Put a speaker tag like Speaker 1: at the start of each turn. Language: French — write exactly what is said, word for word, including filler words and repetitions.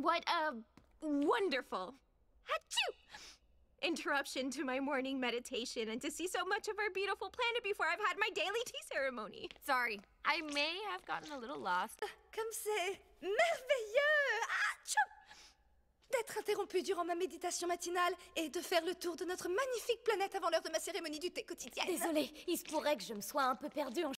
Speaker 1: What a wonderful achoo, interruption to my morning meditation and to see so much of our beautiful planet before I've had my daily tea ceremony.
Speaker 2: Sorry, I may have gotten a little lost.
Speaker 3: Comme c'est merveilleux! Achou! D'être interrompu durant ma méditation matinale et de faire le tour de notre magnifique planète avant l'heure de ma cérémonie du thé quotidienne.
Speaker 4: Désolée, il se pourrait que je me sois un peu perdue en